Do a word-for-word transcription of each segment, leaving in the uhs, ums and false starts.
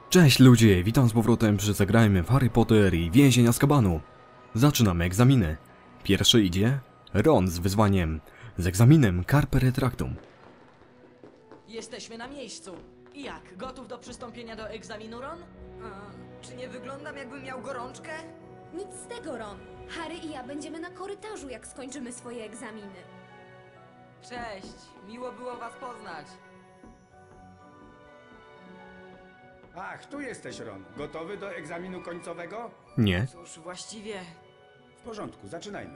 Cześć ludzie, witam z powrotem przy Zagrajmy w Harry Potter i Więzień Azkabanu. Zaczynamy egzaminy. Pierwszy idzie Ron z wyzwaniem, z egzaminem Carpe Retractum. Jesteśmy na miejscu. I jak? Gotów do przystąpienia do egzaminu, Ron? A, czy nie wyglądam, jakbym miał gorączkę? Nic z tego, Ron. Harry i ja będziemy na korytarzu, jak skończymy swoje egzaminy. Cześć, miło było was poznać. Ach, tu jesteś, Ron. Gotowy do egzaminu końcowego? Nie. Cóż, właściwie... W porządku, zaczynajmy.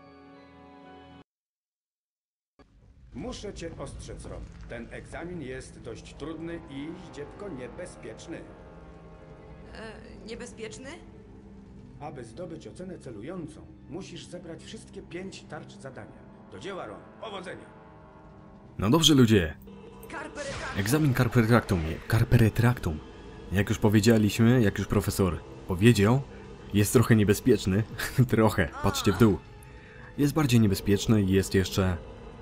Muszę cię ostrzec, Ron. Ten egzamin jest dość trudny i zdziepko niebezpieczny. E, niebezpieczny? Aby zdobyć ocenę celującą, musisz zebrać wszystkie pięć tarcz zadania. Do dzieła, Ron. Powodzenia! No dobrze ludzie, Carpe Retractum. egzamin Carpe Retractum, Carpe Retractum. Jak już powiedzieliśmy, jak już profesor powiedział, jest trochę niebezpieczny. Trochę, patrzcie w dół. Jest bardziej niebezpieczny i jest jeszcze...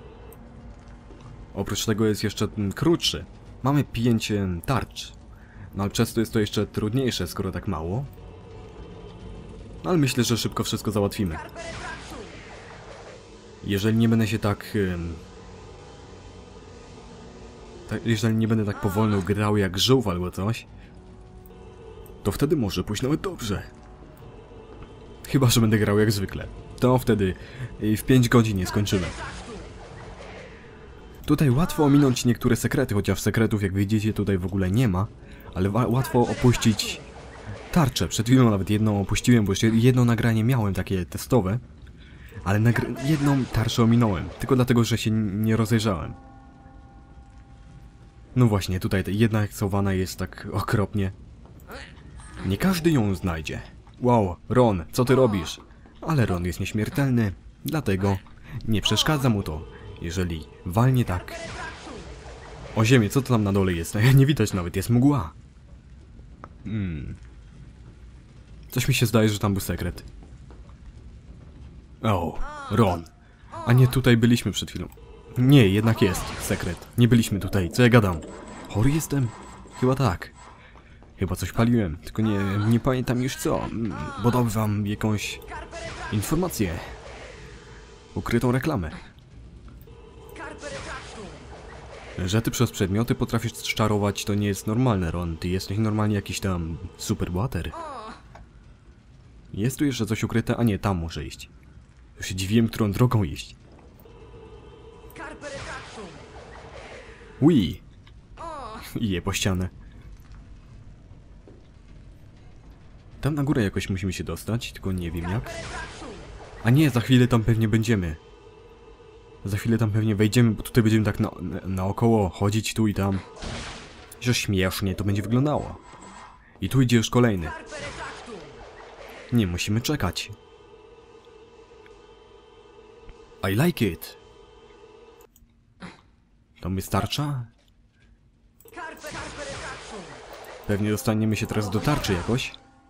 Oprócz tego jest jeszcze krótszy. Mamy pięć tarcz. No ale przez to jest to jeszcze trudniejsze, skoro tak mało. No ale myślę, że szybko wszystko załatwimy. Carpe Retractum. Jeżeli nie będę się tak... ym, tak jeżeli nie będę tak powolno grał jak żółw albo coś, to wtedy może pójść nawet dobrze. Chyba że będę grał jak zwykle. To wtedy y, w pięć godzin nie skończymy. Tutaj łatwo ominąć niektóre sekrety, chociaż sekretów, jak widzicie, tutaj w ogóle nie ma. Ale łatwo opuścić tarczę. Przed chwilą nawet jedną opuściłem, bo jeszcze jedno nagranie miałem takie testowe. Ale jedną tarczę ominąłem, tylko dlatego, że się nie rozejrzałem. No właśnie, tutaj ta jedna eksowana jest tak okropnie. Nie każdy ją znajdzie. Wow, Ron, co ty robisz? Ale Ron jest nieśmiertelny, dlatego nie przeszkadza mu to, jeżeli walnie tak. O ziemię, co to tam na dole jest? Nie widać nawet, jest mgła. Hmm. Coś mi się zdaje, że tam był sekret. O, Ron. A nie, tutaj byliśmy przed chwilą. Nie, jednak jest sekret. Nie byliśmy tutaj, co ja gadam? Chory jestem? Chyba tak. Chyba coś paliłem, tylko nie, nie pamiętam już co. Bo dam wam jakąś informację. Ukrytą reklamę. Carpe Retractum. Że ty przez przedmioty potrafisz czarować, to nie jest normalne, Ron. Ty jesteś normalnie jakiś tam superbohater. Jest tu jeszcze coś ukryte? A nie, tam muszę iść. Już się dziwiłem, którą drogą iść. Carpe Retractum. Ui! I je po ścianę. Tam na górę jakoś musimy się dostać, tylko nie wiem jak. A nie, za chwilę tam pewnie będziemy. Za chwilę tam pewnie wejdziemy, bo tutaj będziemy tak na, na, naokoło chodzić tu i tam. Że śmiesznie to będzie wyglądało. I tu idzie już kolejny. Nie, musimy czekać. I like it. To mi starcza? Carpe, Carpe Retractum. Pewnie dostaniemy się teraz do tarczy jakoś.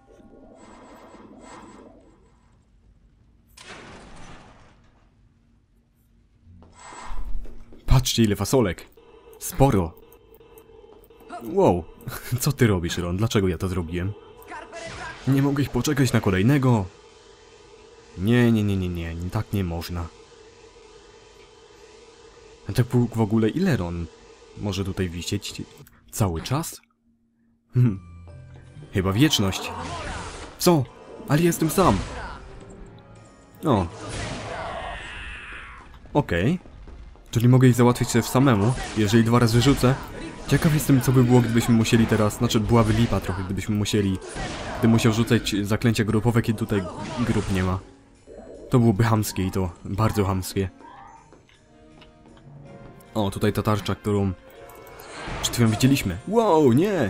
Patrzcie, ile fasolek. Sporo. Wow, co ty robisz, Ron? Dlaczego ja to zrobiłem? Nie mogę ich poczekać na kolejnego. Nie, nie, nie, nie, nie, tak nie można. A tak w ogóle ile Ron może tutaj wisieć? Cały czas? Hm. Chyba wieczność. Co? Ale jestem sam. O. Okej. Okay. Czyli mogę ich załatwić sobie samemu, jeżeli dwa razy rzucę. Ciekaw jestem, co by było, gdybyśmy musieli teraz... Znaczy, byłaby lipa trochę, gdybyśmy musieli... Gdybym musiał rzucać zaklęcia grupowe, kiedy tutaj grup nie ma. To byłoby chamskie i to bardzo chamskie. O, tutaj ta tarcza, którą przed chwilą widzieliśmy. Wow, nie!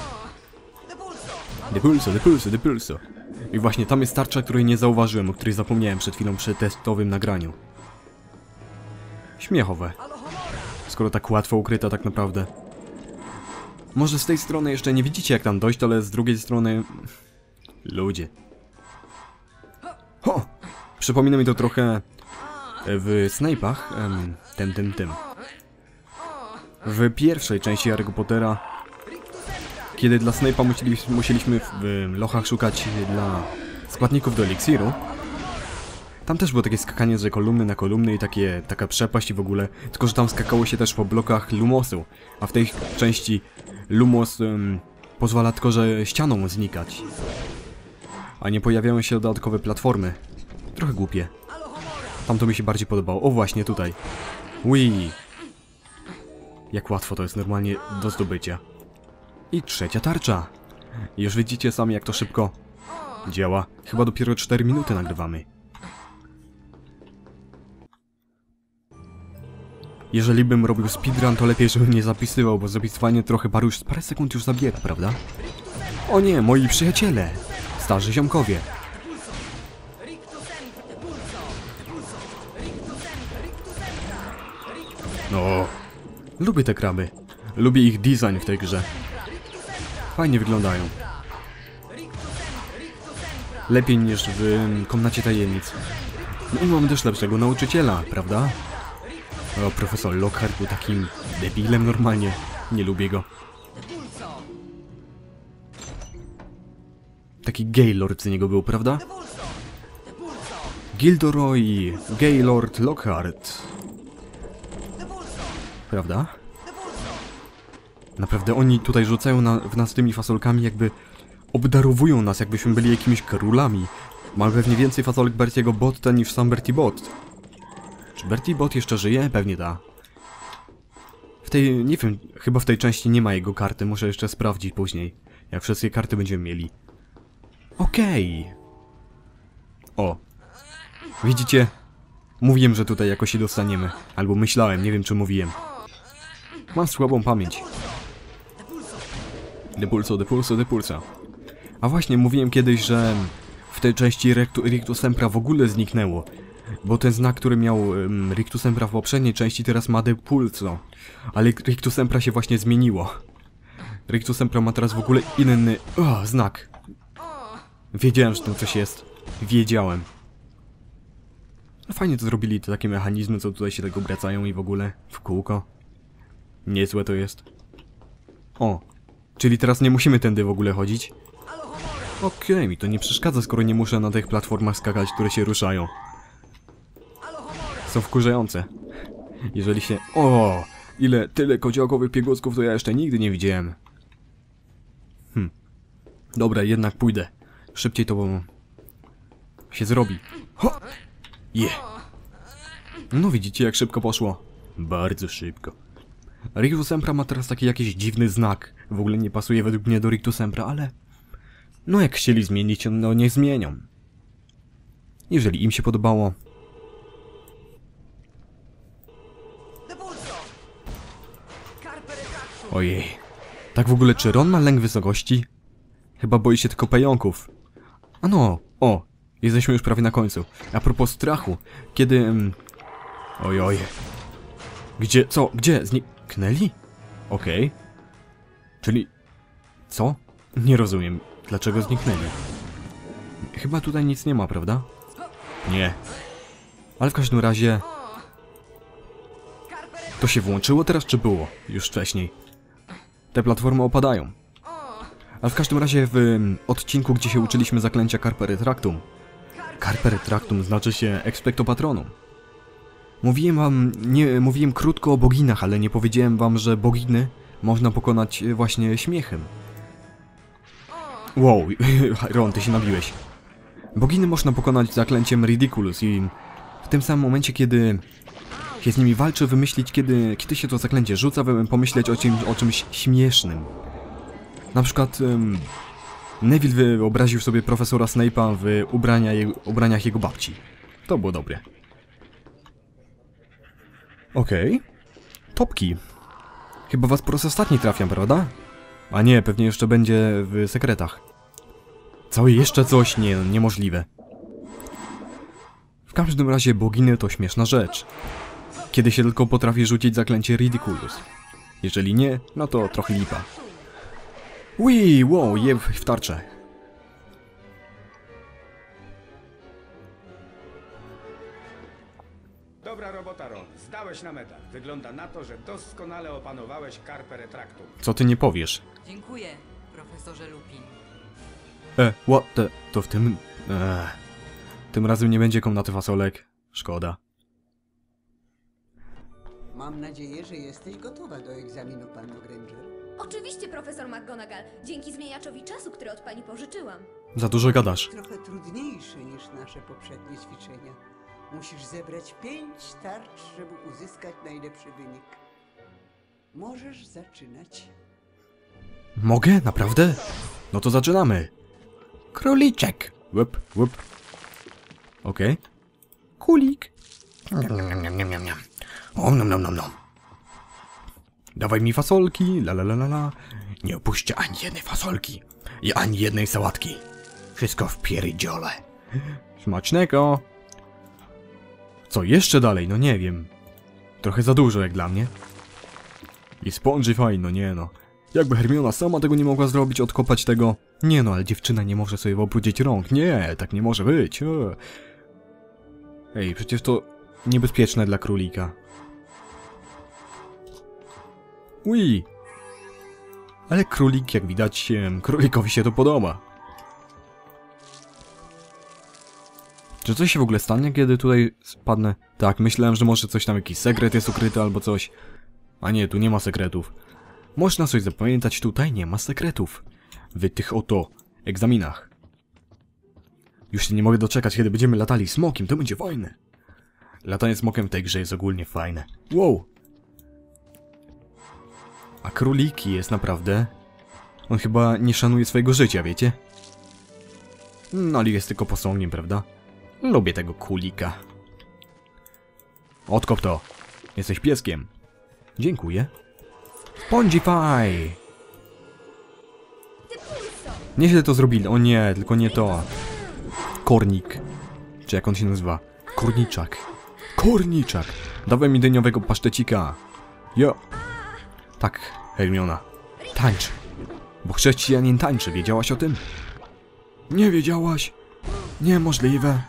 Depulso, depulso, depulso. I właśnie tam jest tarcza, której nie zauważyłem, o której zapomniałem przed chwilą przy testowym nagraniu. Śmiechowe. Skoro tak łatwo ukryta tak naprawdę. Może z tej strony jeszcze nie widzicie jak tam dojść, ale z drugiej strony... Ludzie. Ho! Przypomina mi to trochę... W Snape'ach, em, tym, tym, tym. W pierwszej części Harry'ego Pottera, kiedy dla Snape'a musieliśmy, musieliśmy w, w lochach szukać dla składników do eliksiru. Tam też było takie skakanie z kolumny na kolumny i takie, taka przepaść i w ogóle, tylko że tam skakało się też po blokach Lumosu, a w tej części Lumos um, pozwala tylko, że ścianą znikać, a nie pojawiają się dodatkowe platformy. Trochę głupie. Tam to mi się bardziej podobało. O właśnie, tutaj. Ui. Jak łatwo to jest normalnie do zdobycia. I trzecia tarcza. Już widzicie sami, jak to szybko działa. Chyba dopiero cztery minuty nagrywamy. Jeżeli bym robił speedrun, to lepiej, żebym nie zapisywał, bo zapisywanie trochę paru już parę sekund już zabiera, prawda? O nie, moi przyjaciele! Starzy ziomkowie. No, lubię te kraby. Lubię ich design w tej grze. Fajnie wyglądają. Lepiej niż w Komnacie Tajemnic. No i mamy też lepszego nauczyciela, prawda? O, profesor Lockhart był takim debilem normalnie. Nie lubię go. Taki Gaylord z niego był, prawda? Gilderoy Gaylord Lockhart. Prawda? Naprawdę oni tutaj rzucają na, w nas tymi fasolkami, jakby obdarowują nas, jakbyśmy byli jakimiś królami. Mamy pewnie więcej fasolek Bertiego Botta niż sam Bertie Bott. Czy Bertie Bott jeszcze żyje? Pewnie da. W tej, nie wiem, chyba w tej części nie ma jego karty, muszę jeszcze sprawdzić później. Jak wszystkie karty będziemy mieli. Okej. Okay. O. Widzicie? Mówiłem, że tutaj jakoś się dostaniemy. Albo myślałem, nie wiem czy mówiłem. Mam słabą pamięć. Depulso, depulso, depulso. A właśnie, mówiłem kiedyś, że w tej części Rictus Sempra w ogóle zniknęło. Bo ten znak, który miał um, Rictus Sempra w poprzedniej części, teraz ma depulso. Ale Rictus Sempra się właśnie zmieniło. Rictus Sempra ma teraz w ogóle inny o, znak. Wiedziałem, że tam coś jest. Wiedziałem. No fajnie to zrobili, te takie mechanizmy, co tutaj się tego obracają i w ogóle w kółko. Niezłe to jest. O, czyli teraz nie musimy tędy w ogóle chodzić. Okej, okay, mi to nie przeszkadza, skoro nie muszę na tych platformach skakać, które się ruszają. Są wkurzające. Jeżeli się... O, ile, tyle kociołkowych piegłosków to ja jeszcze nigdy nie widziałem. Hm. Dobra, jednak pójdę. Szybciej to się zrobi. Ho! Yeah. No widzicie, jak szybko poszło. Bardzo szybko. Rictus Sempra ma teraz taki jakiś dziwny znak. W ogóle nie pasuje według mnie do Rictus Sempra, ale... No jak chcieli zmienić, no nie zmienią. Jeżeli im się podobało... Ojej. Tak w ogóle, czy Ron ma lęk wysokości? Chyba boi się tylko pająków. A no, o, jesteśmy już prawie na końcu. A propos strachu, kiedy... Um... Oj, oj. Gdzie, co, gdzie? Zniknęli? Okej. Okay. Czyli... Co? Nie rozumiem. Dlaczego zniknęli? Chyba tutaj nic nie ma, prawda? Nie. Ale w każdym razie... To się włączyło teraz, czy było? Już wcześniej. Te platformy opadają. Ale w każdym razie w um, odcinku, gdzie się uczyliśmy zaklęcia Carpe Retractum. Carpe Retractum znaczy się Expecto Patronum. Mówiłem wam, nie, mówiłem krótko o boginach, ale nie powiedziałem wam, że boginy można pokonać właśnie śmiechem. Wow, Ron, ty się nabiłeś. Boginy można pokonać zaklęciem Ridiculous i w tym samym momencie, kiedy się z nimi walczy, wymyślić, kiedy, kiedy się to zaklęcie rzuca, pomyśleć o, czym, o czymś śmiesznym. Na przykład um, Neville wyobraził sobie profesora Snape'a w ubrania jego, ubraniach jego babci. To było dobre. Okej. Okay. Topki. Chyba was po raz ostatni trafiam, prawda? A nie, pewnie jeszcze będzie w sekretach. Co, jeszcze coś? Nie, niemożliwe. W każdym razie boginy to śmieszna rzecz. Kiedy się tylko potrafi rzucić zaklęcie Ridiculous. Jeżeli nie, no to trochę lipa. Ui, wow, je w tarczę. Dobra robota, Ron. Zdałeś na medal. Wygląda na to, że doskonale opanowałeś Carpe Retractum. Co ty nie powiesz? Dziękuję. profesorze Lupin. E, what the... To w tym... E, tym razem nie będzie komnaty fasolek. Szkoda. Mam nadzieję, że jesteś gotowa do egzaminu, panno Granger. Oczywiście, profesor McGonagall. Dzięki zmieniaczowi czasu, który od pani pożyczyłam. Za dużo gadasz. Trochę trudniejsze niż nasze poprzednie ćwiczenia. Musisz zebrać pięć tarcz, żeby uzyskać najlepszy wynik. Możesz zaczynać. Mogę? Naprawdę? No to zaczynamy. Króliczek. Łyp, łyp. Okej. Okay. Kulik. Niam, niam, niam, niam, niam. O, nom, nom, nom, nom. Dawaj mi fasolki, la la la la la. Nie opuśćcie ani jednej fasolki i ani jednej sałatki. Wszystko w pierdziole. Smacznego. Co jeszcze dalej? No nie wiem. Trochę za dużo jak dla mnie. I Spongify, no nie no. Jakby Hermiona sama tego nie mogła zrobić, odkopać tego. Nie no, ale dziewczyna nie może sobie obrudzić rąk. Nie, tak nie może być. Ej, przecież to niebezpieczne dla królika. Ui. Ale królik, jak widać, królikowi się to podoba. Czy coś się w ogóle stanie, kiedy tutaj spadnę? Tak, myślałem, że może coś tam, jakiś sekret jest ukryty albo coś. A nie, tu nie ma sekretów. Można coś zapamiętać, tutaj nie ma sekretów. W tych oto egzaminach. Już się nie mogę doczekać, kiedy będziemy latali smokiem, to będzie fajne. Latanie smokiem w tej grze jest ogólnie fajne. Wow! A króliki jest naprawdę... On chyba nie szanuje swojego życia, wiecie? No, ale jest tylko posągiem, prawda? Lubię tego królika. Odkop to. Jesteś pieskiem. Dziękuję. Spongify! Nieźle to zrobili. O nie, tylko nie to. Kornik. Czy jak on się nazywa? Korniczak. Korniczak! Dawaj mi dyniowego pasztecika. Jo. Tak, Hermiona. Tańcz. Bo chrześcijanin tańczy. Wiedziałaś o tym? Nie wiedziałaś? Niemożliwe.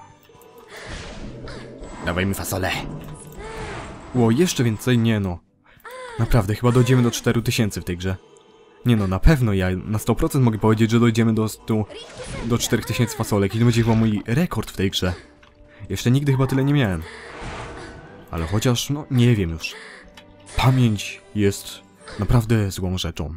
Dawaj mi fasolę. Ło, jeszcze więcej? Nie no. Naprawdę, chyba dojdziemy do czterech tysięcy w tej grze. Nie no, na pewno ja na sto procent mogę powiedzieć, że dojdziemy do stu... do czterech tysięcy fasolek i to będzie chyba mój rekord w tej grze. Jeszcze nigdy chyba tyle nie miałem. Ale chociaż, no, nie wiem już. Pamięć jest naprawdę złą rzeczą.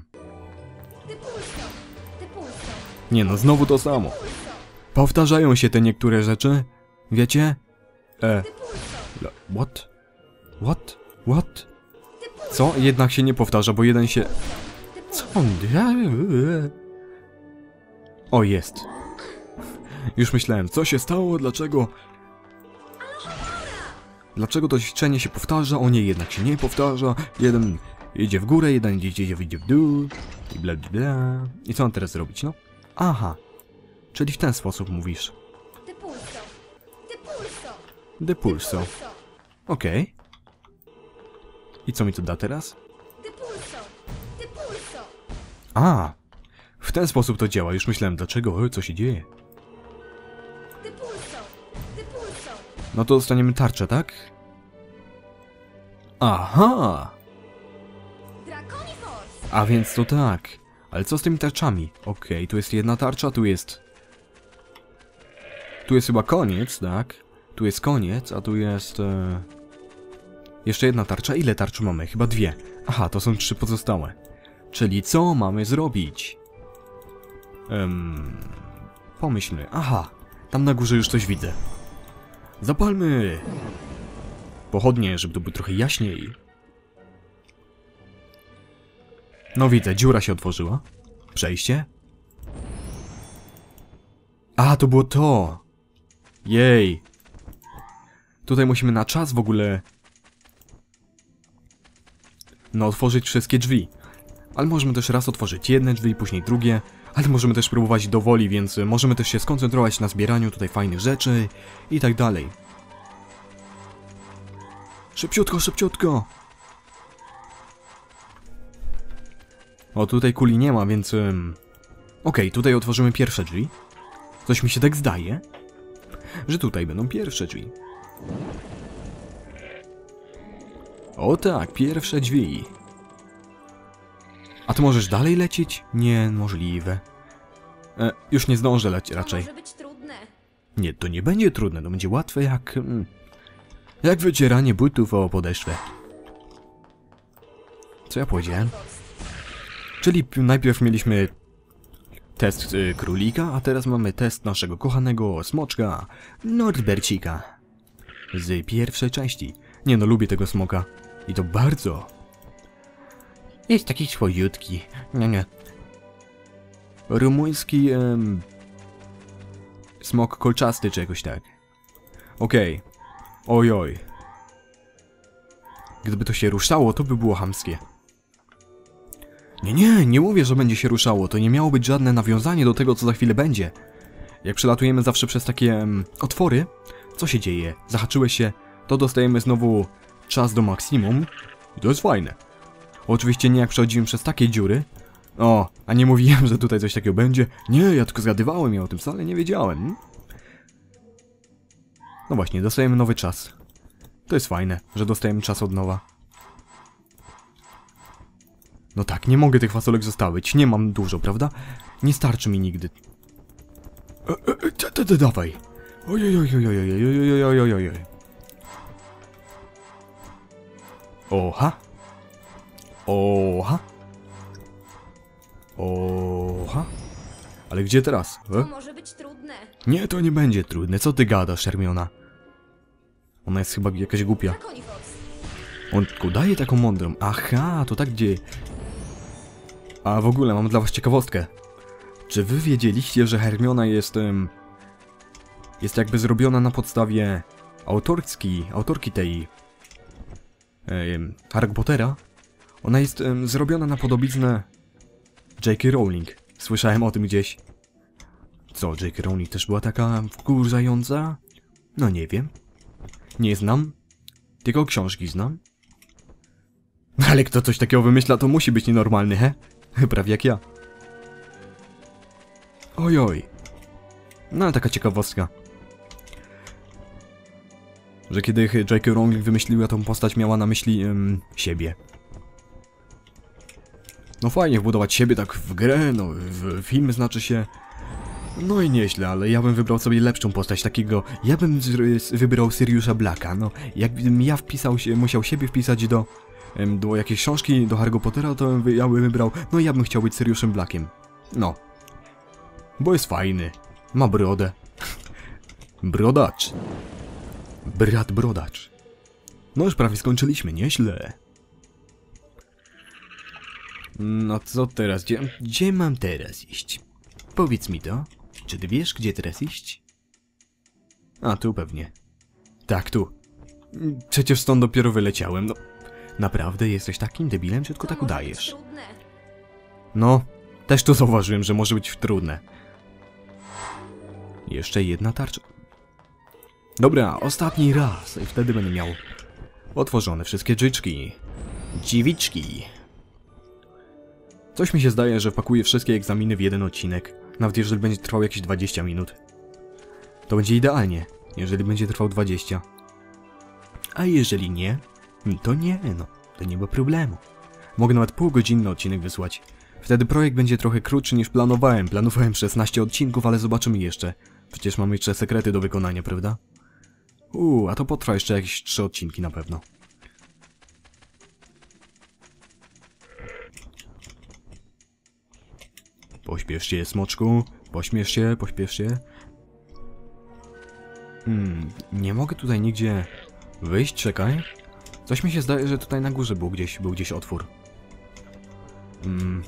Nie no, znowu to samo. Powtarzają się te niektóre rzeczy. Wiecie? E... What? What? What? Co? Jednak się nie powtarza, bo jeden się... Co on... O, jest. Już myślałem, co się stało, dlaczego... Dlaczego to ćwiczenie się powtarza? O nie, jednak się nie powtarza. Jeden idzie w górę, jeden idzie, idzie w dół. I bla bla bla. I co on teraz zrobić, no? Aha. Czyli w ten sposób mówisz. Depulso. Depulso. Depulso. Okej. Okay. I co mi to da teraz? Depulso. Depulso. A, w ten sposób to działa. Już myślałem, dlaczego? Co się dzieje? Depulso. Depulso. No to dostaniemy tarczę, tak? Aha! Draconi Force. A więc to tak. Ale co z tymi tarczami? Okej, okay, tu jest jedna tarcza, tu jest... Tu jest chyba koniec, tak? Tu jest koniec, a tu jest... E... Jeszcze jedna tarcza. Ile tarcz mamy? Chyba dwie. Aha, to są trzy pozostałe. Czyli co mamy zrobić? Um, pomyślmy. Aha, tam na górze już coś widzę. Zapalmy! Pochodnie, żeby to było trochę jaśniej. No widzę, dziura się otworzyła. Przejście. A, to było to! Jej! Tutaj musimy na czas w ogóle... No, otworzyć wszystkie drzwi. Ale możemy też raz otworzyć jedne drzwi, później drugie. Ale możemy też próbować do woli, więc możemy też się skoncentrować na zbieraniu tutaj fajnych rzeczy i tak dalej. Szybciutko, szybciutko! O, tutaj kuli nie ma, więc... Um... Okej, okay, tutaj otworzymy pierwsze drzwi. Coś mi się tak zdaje, że tutaj będą pierwsze drzwi. O tak, pierwsze drzwi. A ty możesz dalej lecieć? Niemożliwe. E, już nie zdążę lecieć To raczej. może być trudne. Nie, to nie będzie trudne, to będzie łatwe jak... Mm, jak wycieranie butów o podeszwę. Co ja powiedziałem? Czyli p- najpierw mieliśmy test y, królika, a teraz mamy test naszego kochanego smoczka Norbercika. Z pierwszej części. Nie no, lubię tego smoka. I to bardzo. Jest taki swojutki. Nie, nie. Rumuński em, smok kolczasty czy jakoś tak. Okej. Okay. Ojoj. Gdyby to się ruszało, to by było chamskie. Nie, nie, nie mówię, że będzie się ruszało. To nie miało być żadne nawiązanie do tego, co za chwilę będzie. Jak przelatujemy zawsze przez takie um, otwory, co się dzieje? Zahaczyłeś się, to dostajemy znowu czas do maksimum. I to jest fajne. Oczywiście nie jak przechodzimy przez takie dziury. O, a nie mówiłem, że tutaj coś takiego będzie. Nie, ja tylko zgadywałem, ja o tym wcale nie wiedziałem. No właśnie, dostajemy nowy czas. To jest fajne, że dostajemy czas od nowa. No tak, nie mogę tych fasolek zostawić. Nie mam dużo, prawda? Nie starczy mi nigdy. E, e, e, dawaj. Ojej, ojej, ojej, ojej, ojej, ojej, ojej. Oha. Oha. Oha. Ale gdzie teraz? To E? może być trudne. Nie, to nie będzie trudne. Co ty gadasz, Hermiona? Ona jest chyba jakaś głupia. Na Konifox. On tylko daje taką mądrą. Aha, to tak gdzie... A w ogóle mam dla was ciekawostkę. Czy wy wiedzieliście, że Hermiona jest... Um, jest jakby zrobiona na podstawie autorski, autorki tej... Um, Harry Pottera? Ona jest um, zrobiona na podobiznę J K Rowling. Słyszałem o tym gdzieś. Co, J K Rowling też była taka wkurzająca? No nie wiem. Nie znam. Tylko książki znam. Ale kto coś takiego wymyśla, to musi być nienormalny, he? Prawie jak ja. Ojoj. No ale taka ciekawostka. Że kiedy J K Rowling wymyśliła tą postać, miała na myśli um, siebie. No fajnie wbudować siebie tak w grę, no w film znaczy się... No i nieźle, ale ja bym wybrał sobie lepszą postać, takiego... Ja bym wybrał Siriusa Blacka, no. Jakbym ja wpisał się, musiał siebie wpisać do... do jakiejś książki, do Harry Pottera, to ja bym wybrał... No ja bym chciał być Siriusem Blackiem. No. Bo jest fajny. Ma brodę. Brodacz. Brat brodacz. No już prawie skończyliśmy, nieźle. No co teraz? Gdzie, gdzie mam teraz iść? Powiedz mi to. Czy ty wiesz, gdzie teraz iść? A, tu pewnie. Tak, tu. Przecież stąd dopiero wyleciałem, no. Naprawdę jesteś takim debilem, czy tylko tak udajesz? No, też to zauważyłem, że może być trudne. Jeszcze jedna tarcza. Dobra, ostatni raz. I wtedy będę miał otworzone wszystkie drzwiczki. Dziwiczki. Coś mi się zdaje, że pakuję wszystkie egzaminy w jeden odcinek. Nawet jeżeli będzie trwał jakieś dwadzieścia minut. To będzie idealnie, jeżeli będzie trwał dwadzieścia. A jeżeli nie, to nie, no. To nie ma problemu. Mogę nawet półgodzinny odcinek wysłać. Wtedy projekt będzie trochę krótszy niż planowałem. Planowałem szesnaście odcinków, ale zobaczymy jeszcze. Przecież mamy jeszcze sekrety do wykonania, prawda? Uuu, a to potrwa jeszcze jakieś trzy odcinki na pewno. Pośpiesz się, smoczku. Pośpiesz się, pośpiesz się. Hmm, nie mogę tutaj nigdzie wyjść, czekaj. Coś mi się zdaje, że tutaj na górze był gdzieś, był gdzieś otwór. Hmm.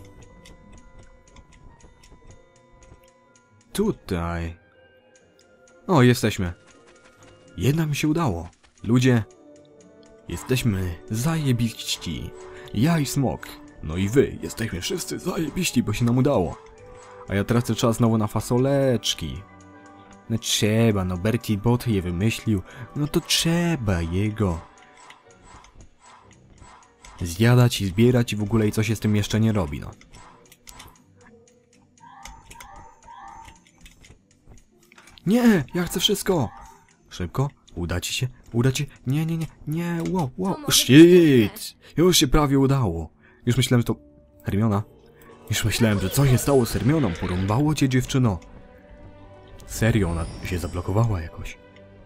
Tutaj. O, jesteśmy. Jednak mi się udało. Ludzie, jesteśmy zajebiści. Ja i Smok. No i wy, jesteśmy wszyscy zajebiści, bo się nam udało. A ja tracę czas znowu na fasoleczki. No trzeba, no Bertie Bot je wymyślił. No to trzeba jego zjadać i zbierać i w ogóle i co się z tym jeszcze nie robi, no. Nie, ja chcę wszystko. Szybko, uda ci się, uda ci, nie, nie, nie, nie, wow, wow, shit, już się prawie udało. Już myślałem, że to, Hermiona? Już myślałem, że co się stało z Hermioną? Porąbało cię, dziewczyno. Serio, ona się zablokowała jakoś.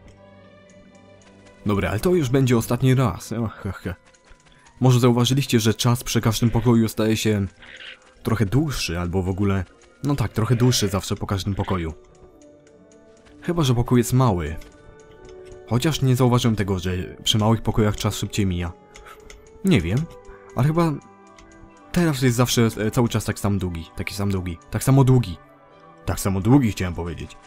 Dobra, ale to już będzie ostatni raz. Ach, ach, ach. Może zauważyliście, że czas przy każdym pokoju staje się trochę dłuższy, albo w ogóle... No tak, trochę dłuższy zawsze po każdym pokoju. Chyba że pokój jest mały. Chociaż nie zauważyłem tego, że przy małych pokojach czas szybciej mija. Nie wiem, ale chyba... Teraz jest zawsze e, cały czas tak sam długi. Taki sam długi. Tak samo długi. Tak samo długi chciałem powiedzieć.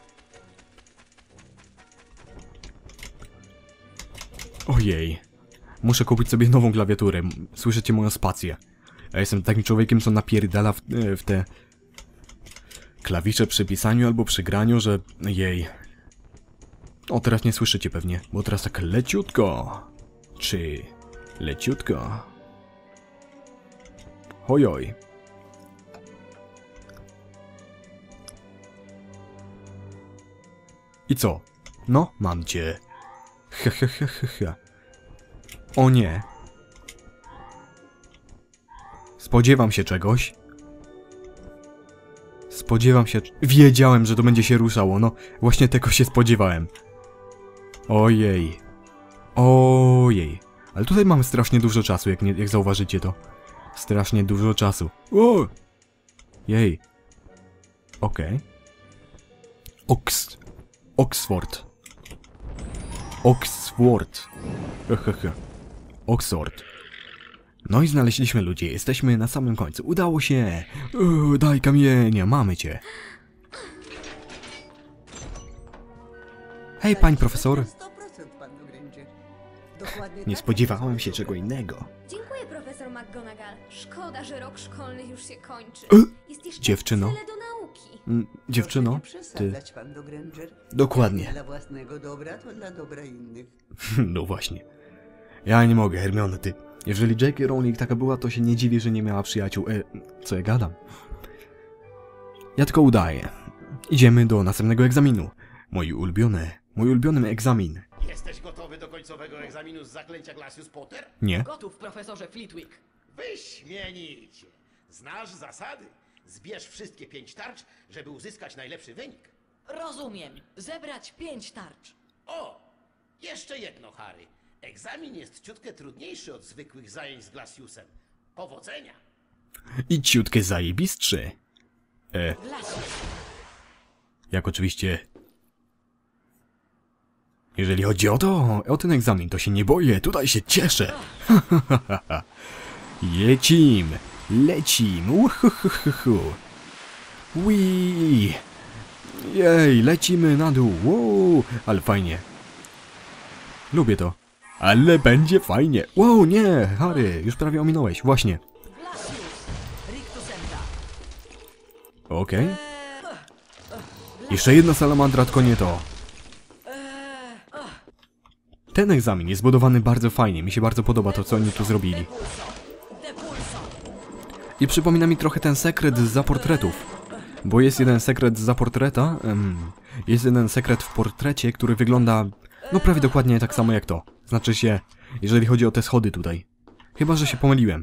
Ojej. Muszę kupić sobie nową klawiaturę. Słyszycie moją spację. Ja jestem takim człowiekiem, co napierdala w, w te klawisze przy pisaniu albo przy graniu, że... Jej. O, teraz nie słyszycie pewnie, bo teraz tak leciutko. Czy... leciutko. Ojoj. I co? No, mam cię. Hehehehe. O nie. Spodziewam się czegoś. Spodziewam się... Wiedziałem, że to będzie się ruszało, no. Właśnie tego się spodziewałem. Ojej. Ojej. Ale tutaj mamy strasznie dużo czasu, jak, nie, jak zauważycie to. Strasznie dużo czasu. O! Jej. Okej. Okay. Ox... Oxford. Oxford. Hehehe. Oxford. No i znaleźliśmy ludzi, jesteśmy na samym końcu. Udało się! Uuu, daj kamienia, mamy cię. Hej, pań profesor. sto procent, panno Granger. Dokładnie Nie tak spodziewałem jak się czego innego. Dziękuję, profesor McGonagall. Szkoda, że rok szkolny już się kończy. E? Jest jeszcze Dziewczyno? tyle do nauki. Mm, dziewczyno, Proszę nie ty... przesadzać, panno Granger. Dokładnie. Dla własnego dobra, to dla dobra innych. No właśnie. Ja nie mogę, Hermione, ty. Jeżeli J K Rowling taka była, to się nie dziwię, że nie miała przyjaciół. E, co ja gadam? Ja tylko udaję. Idziemy do następnego egzaminu. Mój ulubiony, mój ulubiony egzamin. Jesteś gotowy do końcowego egzaminu z zaklęcia Glacius Potter? Nie? Gotów, profesorze Flitwick. Wyśmienicie. Znasz zasady. Zbierz wszystkie pięć tarcz, żeby uzyskać najlepszy wynik. Rozumiem. Zebrać pięć tarcz. O! Jeszcze jedno, Harry. Egzamin jest ciutkę trudniejszy od zwykłych zajęć z Glaciusem. Powodzenia! I ciutkę zajebistszy. E, Glacius. jak oczywiście... Jeżeli chodzi o to, o ten egzamin, to się nie boję, tutaj się cieszę. Lecim, lecim, uhuhuhuhu. Wii. Jej, lecimy na dół, wow, ale fajnie. Lubię to. Ale będzie fajnie. Wow, nie, Harry, już prawie ominąłeś, właśnie. Glacius. Rictusenta. Okej. Okay. Jeszcze jedna salamandra, tylko nie to. Ten egzamin jest zbudowany bardzo fajnie, mi się bardzo podoba to, co oni tu zrobili. Depulso. Depulso. I przypomina mi trochę ten sekret zza portretów. Bo jest jeden sekret zza portreta, um, jest jeden sekret w portrecie, który wygląda, no prawie dokładnie tak samo jak to. Znaczy się, jeżeli chodzi o te schody tutaj. Chyba, że się pomyliłem.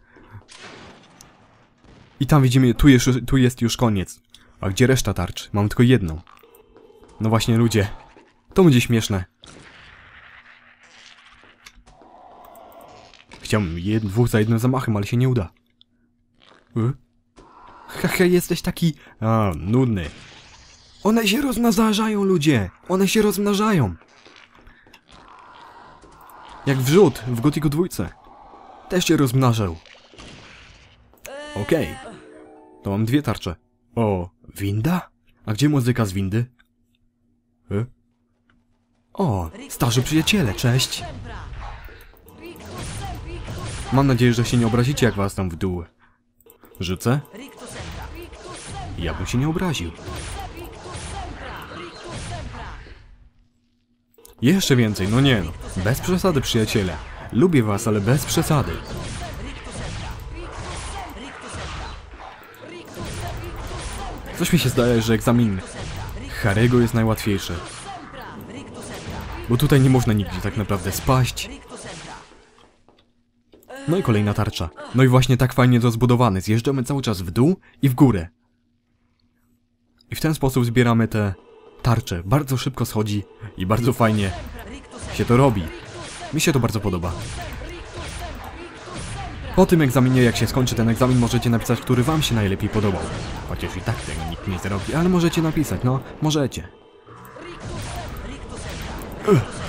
I tam widzimy, tu jest, tu jest już koniec. A gdzie reszta tarcz? Mam tylko jedną. No właśnie, ludzie. To będzie śmieszne. Chciałem jed dwóch za jednym zamachem, ale się nie uda. Y? Haha, jesteś taki... A, nudny. One się rozmnażają, ludzie! One się rozmnażają! Jak wrzód w Gotiku dwójce. Też się rozmnażał. Okej. Okay. To mam dwie tarcze. O, winda? A gdzie muzyka z windy? Y? O, starzy przyjaciele, cześć! Mam nadzieję, że się nie obrazicie, jak was tam w dół rzucę. Ja bym się nie obraził. Jeszcze więcej, no nie no. Bez przesady, przyjaciele. Lubię was, ale bez przesady. Coś mi się zdaje, że egzamin Harry'ego jest najłatwiejszy. Bo tutaj nie można nigdzie tak naprawdę spaść. No i kolejna tarcza. No i właśnie tak fajnie to zbudowany. Zjeżdżamy cały czas w dół i w górę. I w ten sposób zbieramy te tarcze. Bardzo szybko schodzi i bardzo fajnie się to robi. Mi się to bardzo podoba. Po tym egzaminie, jak się skończy ten egzamin, możecie napisać, który wam się najlepiej podobał. Chociaż i tak tego nikt nie zrobi, ale możecie napisać, no, możecie. Ugh.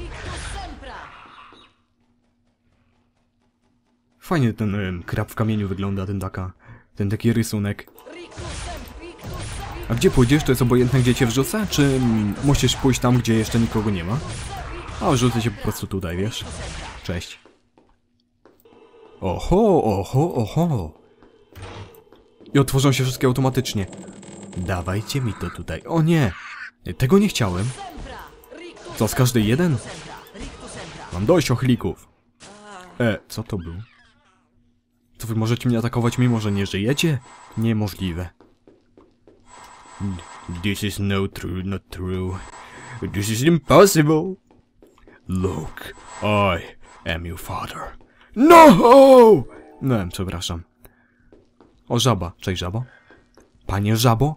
Fajnie ten ym, krab w kamieniu wygląda, ten taka, ten taki rysunek. A gdzie pójdziesz, to jest obojętne, gdzie cię wrzucę? Czy mm, musisz pójść tam, gdzie jeszcze nikogo nie ma? A wrzucę cię po prostu tutaj, wiesz? Cześć. Oho, oho, oho. I otworzą się wszystkie automatycznie. Dawajcie mi to tutaj. O nie! Tego nie chciałem. Co, z każdej jeden? Mam dość ochlików. E, co to było? To wy możecie mnie atakować, mimo że nie żyjecie? Niemożliwe. This is no true, not true. This is impossible. Look, I am your father. No! No, przepraszam. O, żaba. Cześć, żabo. Panie żabo?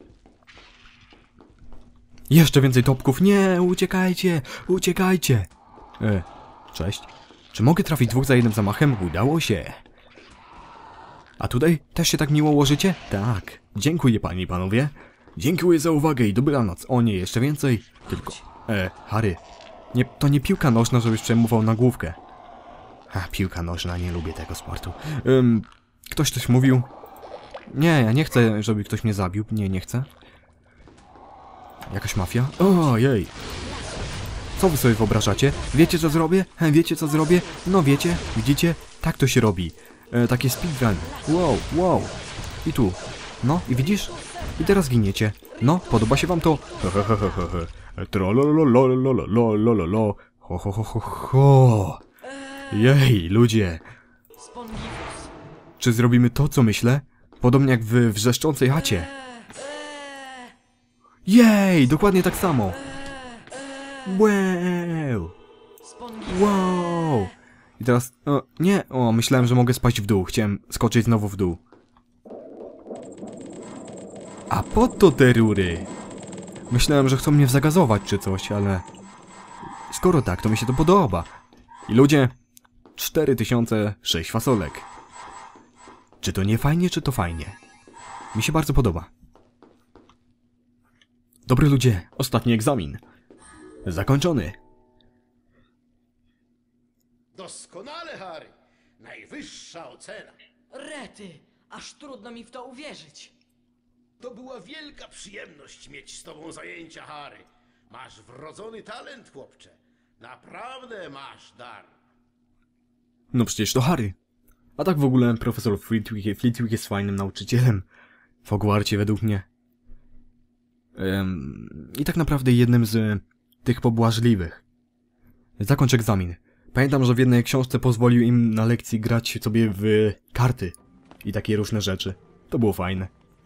Jeszcze więcej topków. Nie, uciekajcie, uciekajcie. E, cześć. Czy mogę trafić dwóch za jednym zamachem? Udało się. A tutaj też się tak miło łożycie? Tak. Dziękuję, panie i panowie. Dziękuję za uwagę i dobranoc. O nie, jeszcze więcej. Tylko... E, Harry. Nie, to nie piłka nożna, żebyś przejmował na główkę. A, piłka nożna, nie lubię tego sportu. Ym, ktoś coś mówił? Nie, ja nie chcę, żeby ktoś mnie zabił. Nie, nie chcę. Jakaś mafia? Ojej. Co wy sobie wyobrażacie? Wiecie, co zrobię? He, wiecie, co zrobię? No wiecie, widzicie? Tak to się robi. E, takie speedrun. Wow, wow. I tu. No, i widzisz? I teraz giniecie. No, podoba się wam to? Hehehehe. Trololololololololololo. Ho, ho, ho, ho, ho. Jej, ludzie. Czy zrobimy to, co myślę? Podobnie jak w wrzeszczącej chacie. Jej, dokładnie tak samo. Wow. Wow. I teraz... O, nie, o, myślałem, że mogę spaść w dół. Chciałem skoczyć znowu w dół. A po to te rury. Myślałem, że chcą mnie zagazować czy coś, ale... Skoro tak, to mi się to podoba. I ludzie... cztery tysiące sześć fasolek. Czy to nie fajnie, czy to fajnie? Mi się bardzo podoba. Dobry ludzie, ostatni egzamin. Zakończony. Doskonale, Harry. Najwyższa ocena. Rety, aż trudno mi w to uwierzyć. To była wielka przyjemność mieć z tobą zajęcia, Harry. Masz wrodzony talent, chłopcze. Naprawdę masz dar. No przecież to Harry. A tak w ogóle profesor Flitwick, Flitwick jest fajnym nauczycielem w Hogwarcie według mnie. Ym, I tak naprawdę jednym z tych pobłażliwych. Zakończ egzamin. Pamiętam, że w jednej książce pozwolił im na lekcji grać sobie w karty i takie różne rzeczy. To było fajne.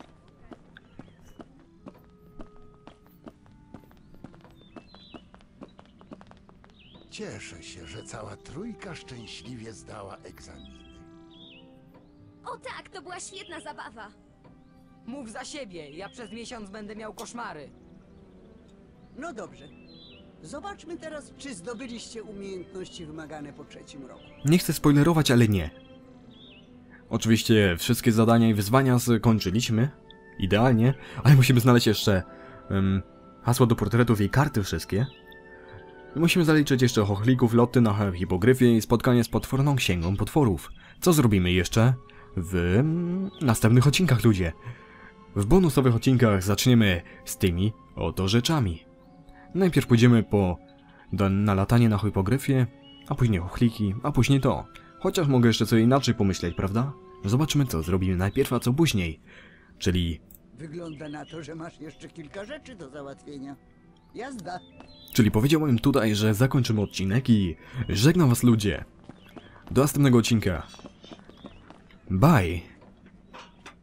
Cieszę się, że cała trójka szczęśliwie zdała egzaminy. O tak, to była świetna zabawa. Mów za siebie, ja przez miesiąc będę miał koszmary. No dobrze. Zobaczmy teraz, czy zdobyliście umiejętności wymagane po trzecim roku. Nie chcę spoilerować, ale nie. Oczywiście wszystkie zadania i wyzwania skończyliśmy. Idealnie. Ale musimy znaleźć jeszcze um, hasło do portretów i karty wszystkie. I musimy zaliczyć jeszcze chochlików, loty na hipogryfie i spotkanie z potworną księgą potworów. Co zrobimy jeszcze w mm, następnych odcinkach, ludzie? W bonusowych odcinkach zaczniemy z tymi oto rzeczami. Najpierw pójdziemy po do, na latanie na hipogryfie, a później chochliki, a później to. Chociaż mogę jeszcze coś inaczej pomyśleć, prawda? Zobaczmy, co zrobimy najpierw, a co później. Czyli... Wygląda na to, że masz jeszcze kilka rzeczy do załatwienia. Jazda! Czyli powiedziałem tutaj, że zakończymy odcinek i żegnam was, ludzie. Do następnego odcinka. Bye!